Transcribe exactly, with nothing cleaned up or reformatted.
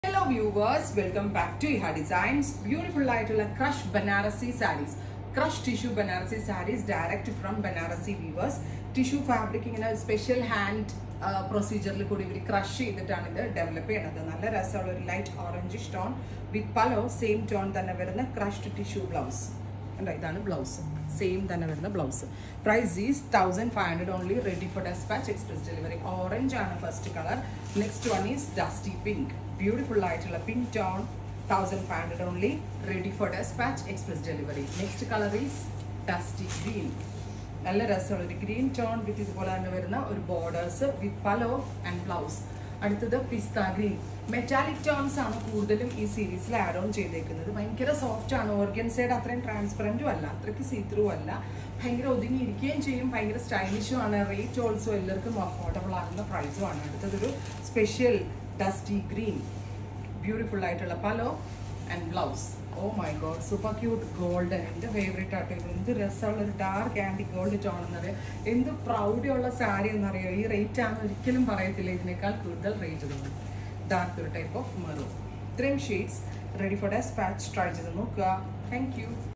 Hello viewers, welcome back to Iha Designs. Beautiful ആയിട്ടുള്ള crush Banarasi sarees. Crush tissue Banarasi sarees direct from Banarasi weavers. Tissue fabric ഇങ്ങനെ special hand പ്രൊസീജിയറിൽ കൂടി ഇവർ crush ചെയ്തിട്ടാണ് ഇത് develop ചെയ്യുന്നത്. നല്ല രസമുള്ള ഒരു light orange tone with pallu same tone തന്നെ വരുന്ന ക്രഷ്ഡ് ടിഷ്യൂ ബ്ലൗസ്. ഇതാണ് ബ്ലൗസ്, സെയിം തന്നെ വരുന്ന blouse. Price is thousand five hundred only, ready for dispatch, express delivery. Orange ആണ് first colour. Next one is dusty pink. Beautiful ആയിട്ടുള്ള pink tone, thousand five hundred only, ready for dispatch, express delivery. Next colour is dusty green. നല്ല രസമുള്ള ഒരു green tone വിത്ത് ഇതുപോലെ തന്നെ വരുന്ന ഒരു borders with pallu and blouse. അടുത്തത് പിസ്ത ഗ്രീൻ. മെറ്റാലിക് ടോൺസ് ആണ് കൂടുതലും ഈ സീരീസിൽ ആഡ് ഓൺ ചെയ്തേക്കുന്നത്. ഭയങ്കര സോഫ്റ്റ് ആണ്, ഓർഗൻസൈഡ് അത്രയും ട്രാൻസ്പെറൻറ്റും അല്ല, അത്രയ്ക്ക് സീത്രൂ അല്ല, ഭയങ്കര ഒതുങ്ങിയിരിക്കുകയും ചെയ്യും, ഭയങ്കര സ്റ്റൈലിഷും ആണ്. റേറ്റ് ഓൾസോ എല്ലാവർക്കും അഫോർഡബിൾ ആകുന്ന പ്രൈസും ആണ്. അടുത്തതൊരു സ്പെഷ്യൽ ഡസ്റ്റി ഗ്രീൻ, ബ്യൂട്ടിഫുൾ ആയിട്ടുള്ള pallu and blouse. Oh my god, super cute golden, എൻ്റെ ഫേവറേറ്റ് ആട്ടോ ഇത്. എന്ത് രസമുള്ള ഒരു ഡാർക്ക് ആൻറ്റി ഗോൾഡ് ടോൺ എന്നറിയാം. എന്ത് പ്രൗഡിയുള്ള സാരി എന്നറിയോ. ഈ റേറ്റ് ആണെന്ന് ഒരിക്കലും പറയത്തില്ല, ഇതിനേക്കാൾ കൂടുതൽ റേറ്റ് തോന്നും. ഡാർക്ക് ഒരു ടൈപ്പ് ഓഫ് മെറൂൺ. ഇത്രയും shades ready for dispatch. Try ചെയ്ത് നോക്കുക. Thank U.